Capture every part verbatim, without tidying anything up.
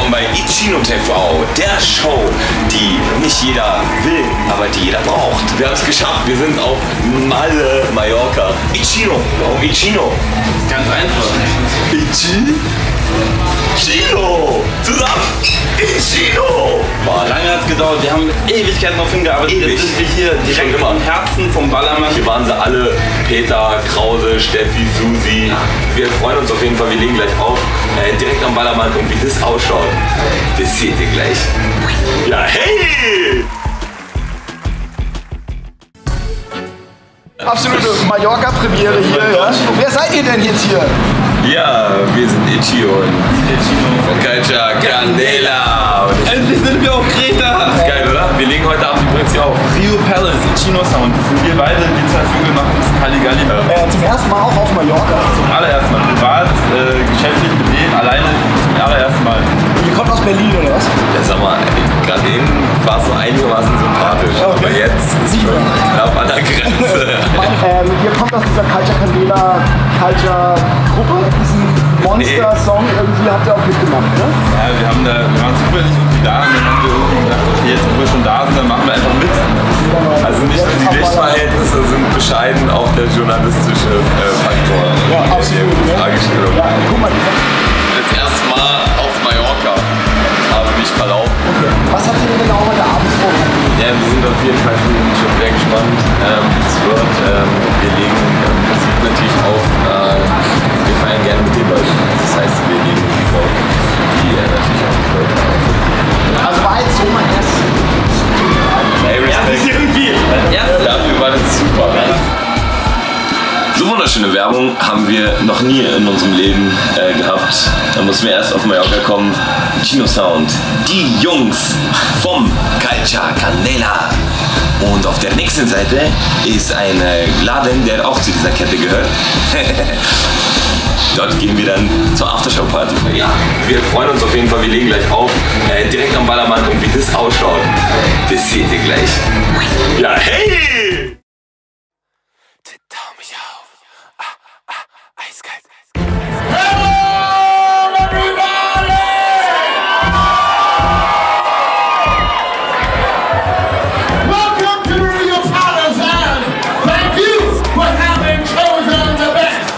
willkommen bei Icino T V, der Show, die nicht jeder will, aber die jeder braucht. Wir haben es geschafft, wir sind auf Malle, Mallorca. Icino, warum Icino? Ganz einfach. Ichi? Icino! Zusammen! Icino! Boah, lange hat es gedauert, wir haben Ewigkeiten drauf hingearbeitet. Ewig. Jetzt sind wir hier direkt immer im Herzen vom Ballermann. Hier waren sie alle, Peter, Krause, Steffi, Susi. Wir freuen uns auf jeden Fall, wir legen gleich auf, äh, direkt am Ballermann, und wie das ausschaut, das seht ihr gleich. Ja, hey! Absolute Mallorca-Premiere hier, ja? Wer seid ihr denn jetzt hier? Ja, wir sind Ichio und Icino von Calcia Candela. Endlich sind wir auf Kreta! Geil, oder? Wir legen heute Abend übrigens hier auf. Rio Palace, Icino Sound. Wir beide, die zwei Vögel, machen ein bisschen Halligalli. Äh, zum ersten Mal auch auf Mallorca. Zum allerersten Mal. Privat, äh, geschäftlich mit denen, alleine zum allerersten Mal. Ihr kommt aus Berlin, oder was? Ja, sag mal, gerade eben war es so einigermaßen sympathisch. Okay. Aber jetzt ist es schon knapp an der Grenze. ähm, ihr kommt aus dieser Calcia Candela Culture-Gruppe, diesen Monster-Song, irgendwie habt ihr auch mitgemacht, ne? Ja, wir haben da, wir waren zufällig irgendwie da und dann haben wir irgendwie gedacht, okay, jetzt wo wir schon da sind, dann machen wir einfach mit. Also nicht nur die Lichtverhältnisse sind bescheiden, auch der journalistische äh, Faktor. Ja, absolut. Die Fragestellung. Ja, guck mal, Das erste Mal auf Mallorca. Habe mich verlaufen. okay. Was habt ihr denn genau heute Abend vor? Ja, wir sind auf jeden Fall schon, schon sehr gespannt, ähm, wie es wird. Ähm, wir legen ähm, das sieht natürlich auf, äh, wir feiern gerne mit den Leuten. Das heißt, wir legen Musik auf, die äh, natürlich auch die Leute auf. Also war jetzt so mein erstes. Hey, Respekt. irgendwie. Dafür war das super. So wunderschöne Werbung haben wir noch nie in unserem Leben äh, gehabt. Da mussten wir erst auf Mallorca kommen. Icino Sound, die Jungs vom Calcia Candela. Und auf der nächsten Seite ist ein äh, Laden, der auch zu dieser Kette gehört. Dort gehen wir dann zur Aftershow-Party. Ja, wir freuen uns auf jeden Fall, wir legen gleich auf, äh, direkt am Ballermann, und wie das ausschaut, das seht ihr gleich. Ja, hey! Tau mich auf. Ah, ah, eiskalt. Welcome to Rio Palace, and thank you for having chosen the best.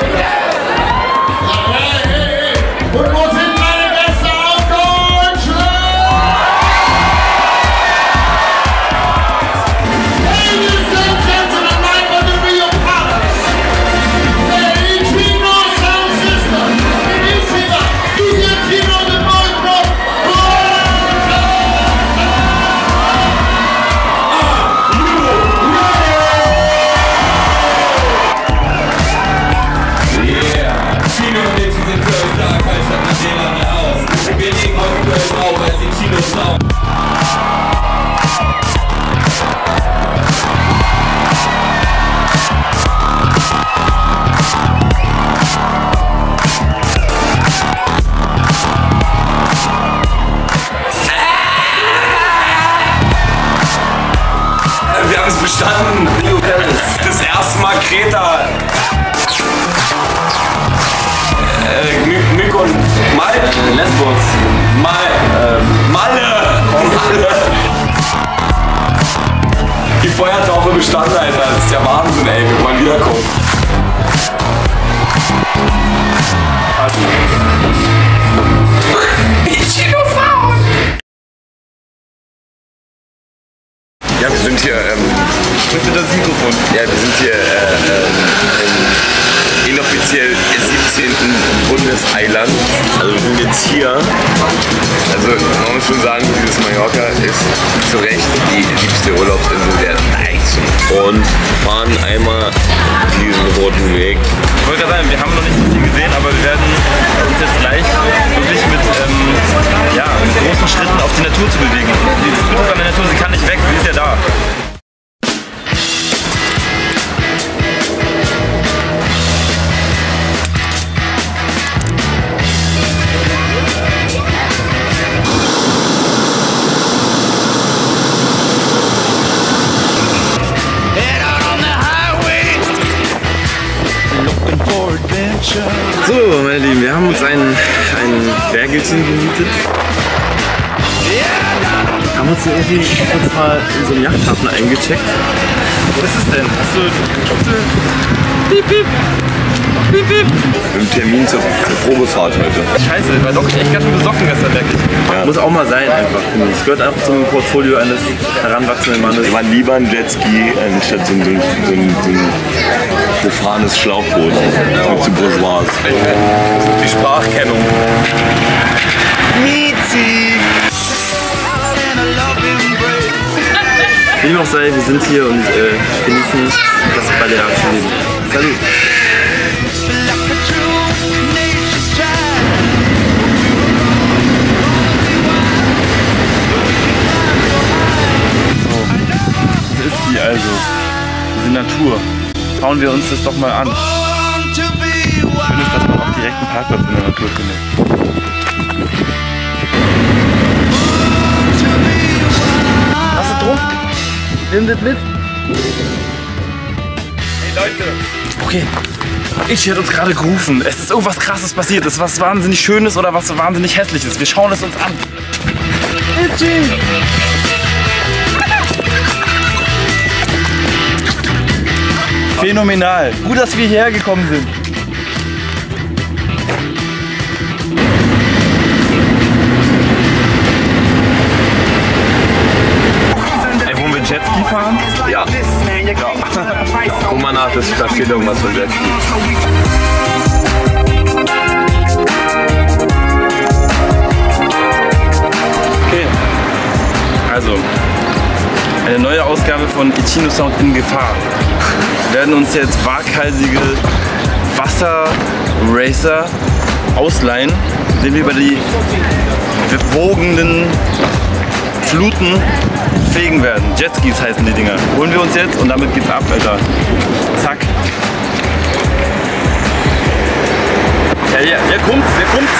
Hey, hey, hey. What was it, Madagascar country? Ladies and gentlemen, right on the Rio Palace, the Icino sound system. Icino, Icino the micro. Yeah, Icino und ich sind für euch da, Calcia Candela in der Haus. Wir legen heute für euch auf als Icino Sound. Wir haben es bestanden, Rio Palace. Das erste Mal Kreta. Äh, My- Mykon, Mal, äh, Lesbos, Mal, äh, Malle, Malle. Die Feuertaufe bestanden, Alter. Das ist der Wahnsinn, ey. Wir wollen wiederkommen. Icino Sound. Ja, wir sind hier, ähm, Sprich bitte das Mikrofon. ja, wir sind hier äh, äh, im inoffiziell siebzehnten Bundeseiland. Also wir sind jetzt hier. Also man muss schon sagen, dieses Mallorca ist zu Recht die liebste Urlaubsinsel der Deutschen. Und fahren einmal diesen roten Weg. Ich wollte gerade sagen, wir haben noch nicht so viel gesehen, aber wir werden uns jetzt gleich wirklich mit ähm, ja, mit großen Schritten auf die Natur zu bewegen. Dieses Bild an der Natur, sie kann nicht weg, sie ist ja da. Looking for adventure. So, meine Lieben, wir haben uns ein, ein Bergelchen gemietet. Haben uns irgendwie kurz mal in so einen Yachthafen eingecheckt. Was ist es denn? Hast du... Piep, piep. Piep, piep. Im Termin zur Probefahrt heute. Scheiße, war doch echt ganz schön besoffen gestern wirklich. Ja. Muss auch mal sein einfach, finde ich. Es gehört einfach zum Portfolio eines heranwachsenden Mannes. Ich war lieber ein Jetski anstatt so ein, so ein, so ein, so ein profanes Schlauchboot. Mit so bourgeois. Die Sprachkennung. Miezi! Wie dem auch sei, wir sind hier und äh, genießen das balearische Leben. Salut! Also, diese Natur. Schauen wir uns das doch mal an. Schön ist, dass man auch direkt einen Parkplatz in der Natur findet. Hast du Druck? Nimm das mit. Hey Leute. Okay. Ich hätte uns gerade gerufen. Es ist irgendwas Krasses passiert. Es ist was wahnsinnig Schönes oder was wahnsinnig Hässliches. Wir schauen es uns an. Itchy. Phänomenal. Gut, dass wir hierher gekommen sind. Ey, wollen wir Jetski fahren? Ja. Ja. Guck mal nach, da steht irgendwas von Jetski. Okay. Also, eine neue Ausgabe von Icino Sound in Gefahr. Wir werden uns jetzt waghalsige Wasserracer ausleihen, den wir über die wogenden Fluten fegen werden. Jetskis heißen die Dinger. Holen wir uns jetzt und damit geht's ab, Alter. Zack. Ja, ja, wer kommt's? Wer kommt's?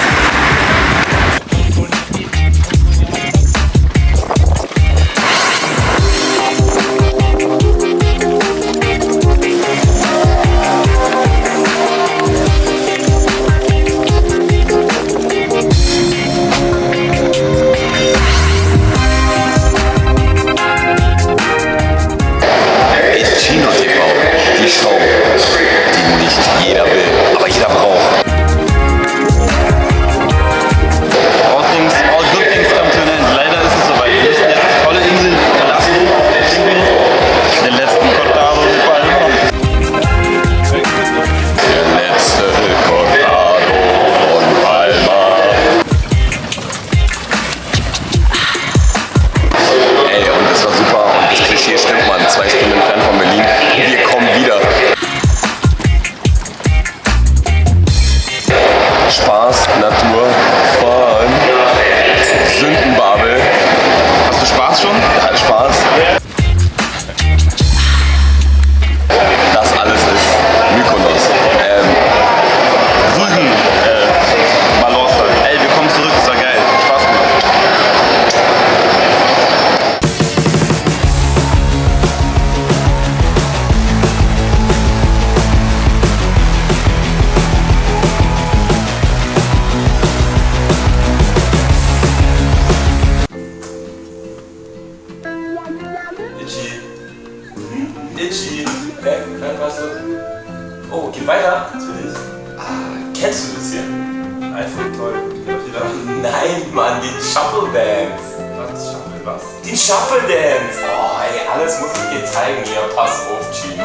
Itchy. Hä? Weißt du? Oh, geht weiter? Natürlich. Ah, kennst du das hier? iPhone toll. Nein, Mann, den Shuffle Dance. Was? Shuffle was? Den Shuffle Dance. Oh, ey, alles muss ich dir zeigen hier. Pass auf, Chino.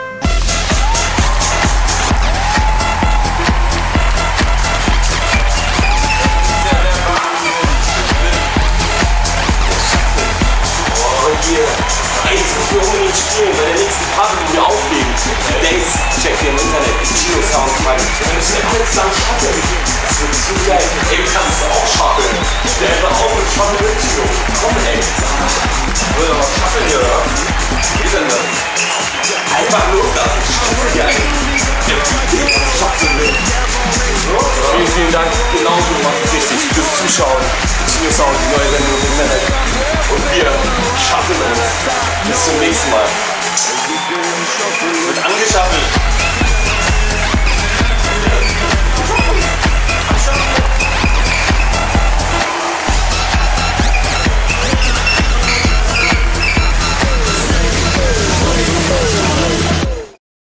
Wir unbedingt spielen, bei der nächsten Party, die wir auflegen. Dates, check dir im Internet, Icino Sound, weil wir müssen alles lang shutteln. Das wird zu geil. Ey, du kannst es auch shutteln. Stell einfach auf und shuttle mit Icino. Komm, ey. Wollen wir mal shutteln hier, oder? Wie geht denn das? Einfach loslassen. Shutteln, ja. Shutteln mit. Vielen, vielen Dank. Genau so macht es richtig. Fürs Zuschauen. Icino Sound, die neue Sendung im Internet. Und wir schaffen uns. Bis zum nächsten Mal. Wird angeschaffelt.